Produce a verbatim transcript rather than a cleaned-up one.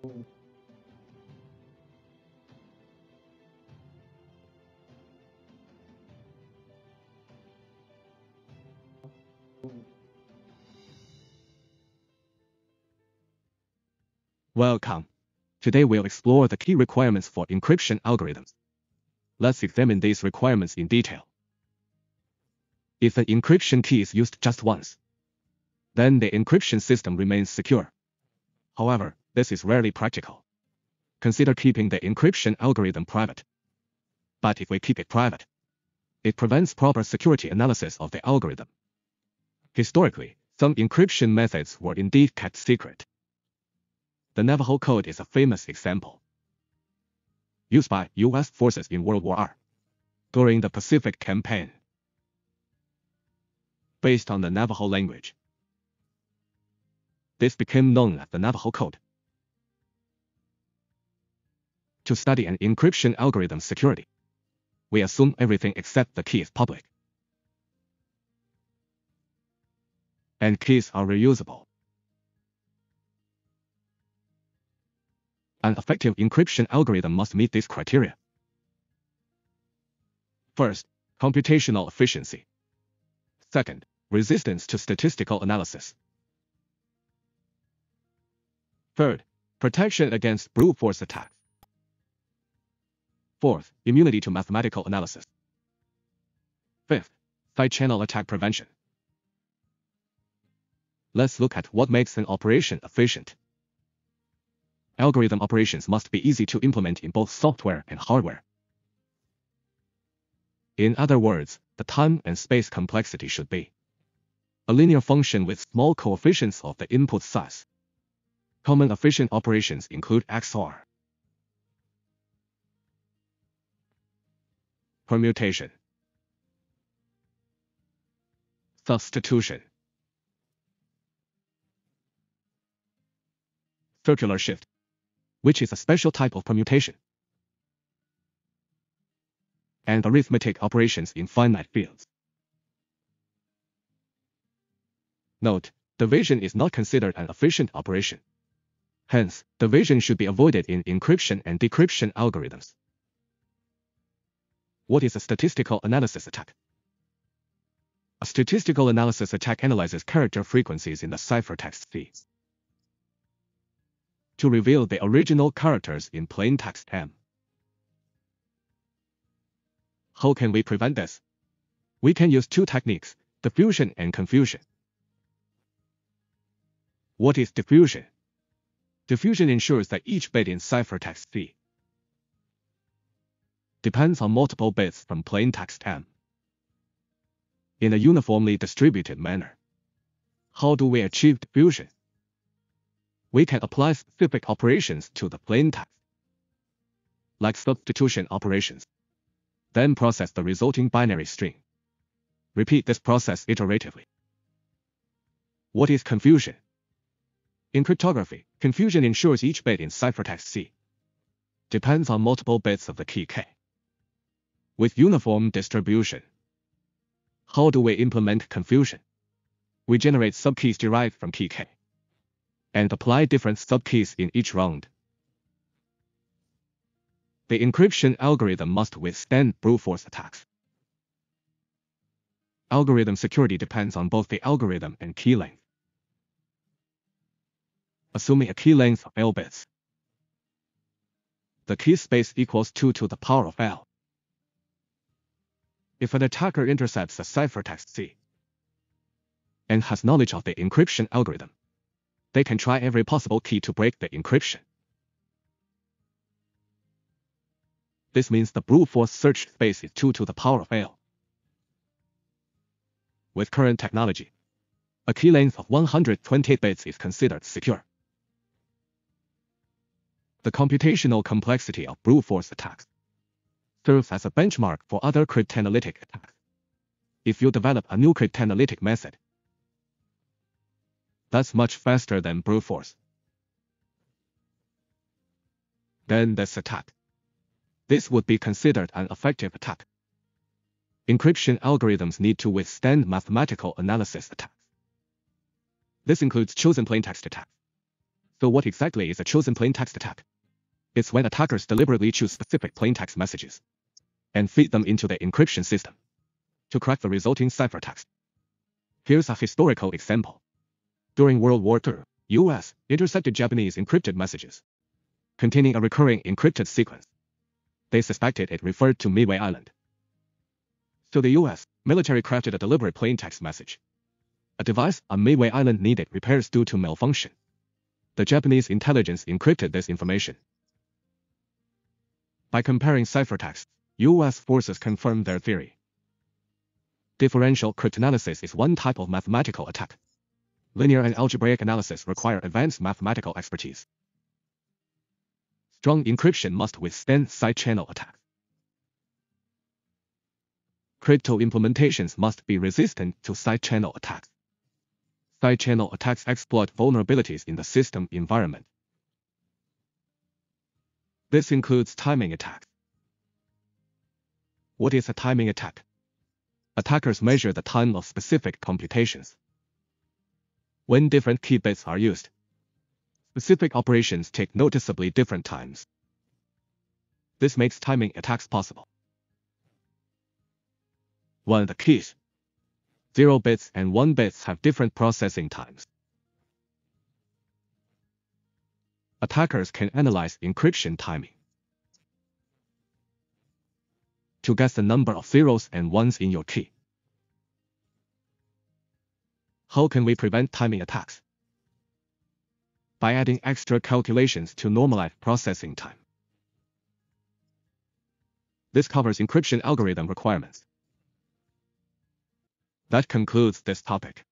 Welcome. Today we'll explore the key requirements for encryption algorithms. Let's examine these requirements in detail. If an encryption key is used just once, then the encryption system remains secure. However, this is rarely practical. Consider keeping the encryption algorithm private. But if we keep it private, it prevents proper security analysis of the algorithm. Historically, some encryption methods were indeed kept secret. The Navajo code is a famous example, used by U S forces in World War Two during the Pacific Campaign. Based on the Navajo language, this became known as the Navajo code. To study an encryption algorithm's security, we assume everything except the key is public, and keys are reusable. An effective encryption algorithm must meet these criteria. First, computational efficiency. Second, resistance to statistical analysis. Third, protection against brute force attacks. Fourth, immunity to mathematical analysis. Fifth, side-channel attack prevention. Let's look at what makes an operation efficient. Algorithm operations must be easy to implement in both software and hardware. In other words, the time and space complexity should be a linear function with small coefficients of the input size. Common efficient operations include X O R, permutation, substitution, circular shift, which is a special type of permutation, and arithmetic operations in finite fields. Note, division is not considered an efficient operation. Hence, division should be avoided in encryption and decryption algorithms. What is a statistical analysis attack? A statistical analysis attack analyzes character frequencies in the ciphertext feeds to reveal the original characters in plaintext M. How can we prevent this? We can use two techniques, diffusion and confusion. What is diffusion? Diffusion ensures that each bit in ciphertext C depends on multiple bits from plaintext M in a uniformly distributed manner. How do we achieve diffusion? We can apply specific operations to the plaintext, like substitution operations, then process the resulting binary string. Repeat this process iteratively. What is confusion? In cryptography, confusion ensures each bit in ciphertext C depends on multiple bits of the key K with uniform distribution. How do we implement confusion? We generate subkeys derived from key K and apply different subkeys in each round. The encryption algorithm must withstand brute force attacks. Algorithm security depends on both the algorithm and key length. Assuming a key length of L bits, the key space equals two to the power of L. If an attacker intercepts a ciphertext C and has knowledge of the encryption algorithm, they can try every possible key to break the encryption. This means the brute force search space is two to the power of L. With current technology, a key length of one hundred twenty-eight bits is considered secure. The computational complexity of brute force attacks serves as a benchmark for other cryptanalytic attacks. If you develop a new cryptanalytic method that's much faster than brute force, then this attack, this would be considered an effective attack. Encryption algorithms need to withstand mathematical analysis attacks. This includes chosen plaintext attacks, So what exactly is a chosen plaintext attack? It's when attackers deliberately choose specific plaintext messages and feed them into the encryption system to crack the resulting ciphertext. Here's a historical example. During World War Two, U S intercepted Japanese encrypted messages containing a recurring encrypted sequence. They suspected it referred to Midway Island. So the U S military crafted a deliberate plaintext message, a device on Midway Island needed repairs due to malfunction. The Japanese intelligence encrypted this information. By comparing ciphertexts, U S forces confirmed their theory. Differential cryptanalysis is one type of mathematical attack. Linear and algebraic analysis require advanced mathematical expertise. Strong encryption must withstand side-channel attacks. Crypto implementations must be resistant to side-channel attacks. Side-channel attacks exploit vulnerabilities in the system environment. This includes timing attacks. What is a timing attack? Attackers measure the time of specific computations. When different key bits are used, specific operations take noticeably different times. This makes timing attacks possible. One of the keys, zero bits and one bits have different processing times. Attackers can analyze encryption timing to guess the number of zeros and ones in your key. How can we prevent timing attacks? By adding extra calculations to normalize processing time. This covers encryption algorithm requirements. That concludes this topic.